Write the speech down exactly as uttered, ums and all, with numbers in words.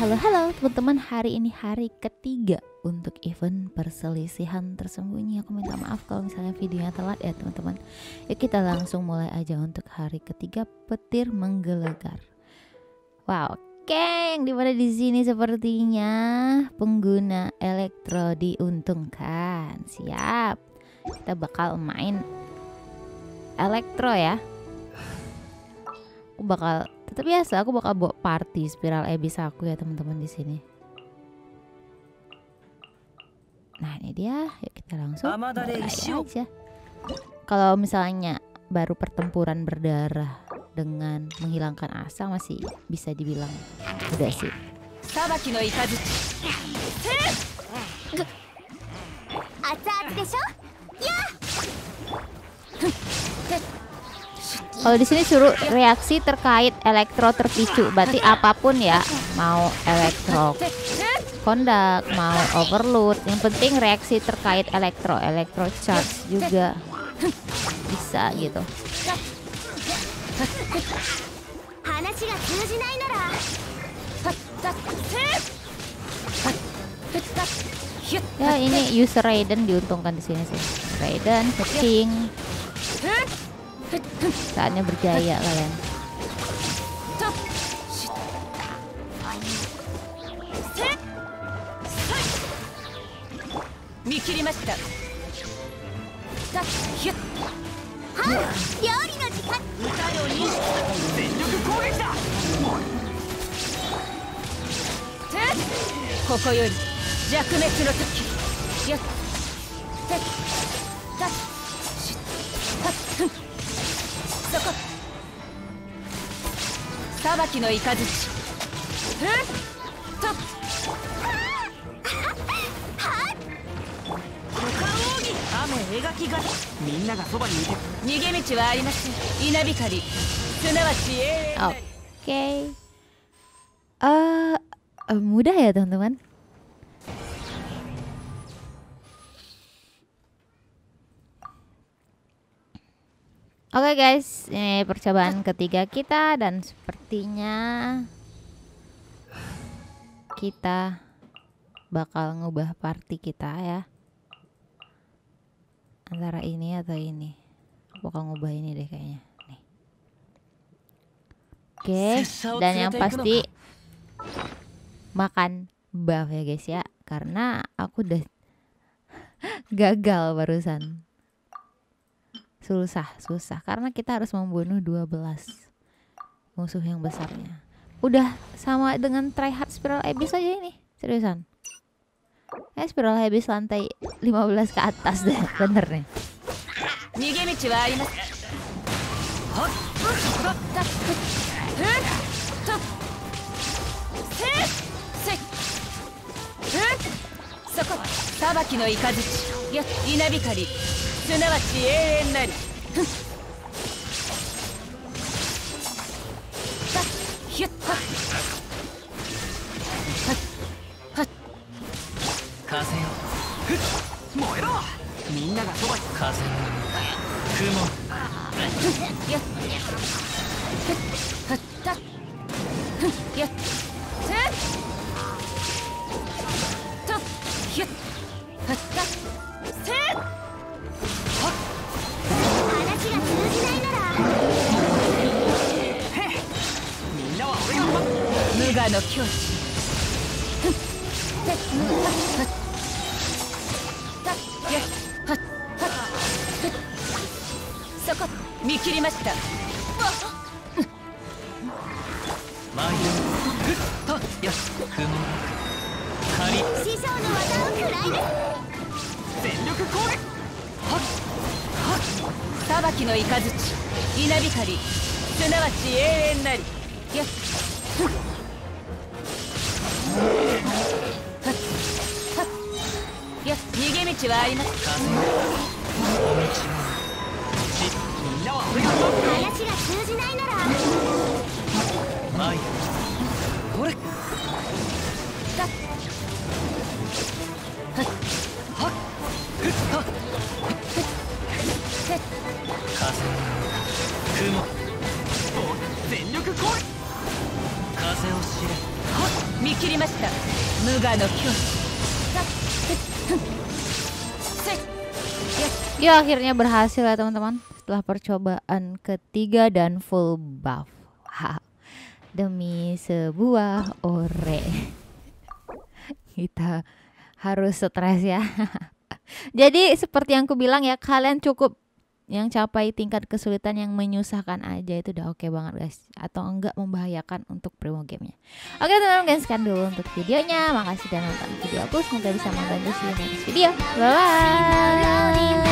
halo, halo teman-teman. Hari ini hari ketiga untuk event perselisihan tersembunyi. Aku minta maaf kalau misalnya videonya telat ya teman-teman. Yuk kita langsung mulai aja untuk hari ketiga, petir menggelegar. Wow, geng, dimana di sini sepertinya pengguna elektro diuntungkan. Siap, kita bakal main elektro ya. Aku bakal tetap biasa, aku bakal bawa party spiral abyss aku ya teman-teman di sini. Nah ini dia, yuk kita langsung mulai aja. Kalau misalnya baru pertempuran berdarah dengan menghilangkan asa masih bisa dibilang udah sih. Kalau di sini suruh reaksi terkait elektro terpicu, berarti apapun ya, mau elektro kondak, mau overload, yang penting reaksi terkait elektro, elektro charge juga bisa gitu. Ya ini user Raiden diuntungkan di sini sih. Raiden, King. Saatnya berjaya kalian. Oke, uh, uh, mudah ya teman-teman. Oke guys, ini percobaan ketiga kita dan sepertinya kita bakal ngubah party kita ya. Antara ini atau ini. Aku bakal ngubah ini deh kayaknya. Nih. Oke, dan yang pasti makan buff ya guys ya, karena aku udah gagal barusan. Susah, susah karena kita harus membunuh dua belas musuh yang besarnya. Udah sama dengan tryhard spiral abyss aja ini, seriusan. Eh spiral abyss lantai lima belas ke atas deh, bener nih. Ya akhirnya berhasil ya teman-teman. Setelah percobaan ketiga dan full buff. Ha, demi sebuah ore. Kita harus stres ya. Jadi seperti yang aku bilang ya, kalian cukup yang capai tingkat kesulitan yang menyusahkan aja itu udah oke okay banget guys, atau enggak membahayakan untuk primo gamenya. Oke teman-teman, sekian dulu untuk videonya. Makasih sudah nonton video aku, semoga bisa membantu di next video. Bye bye.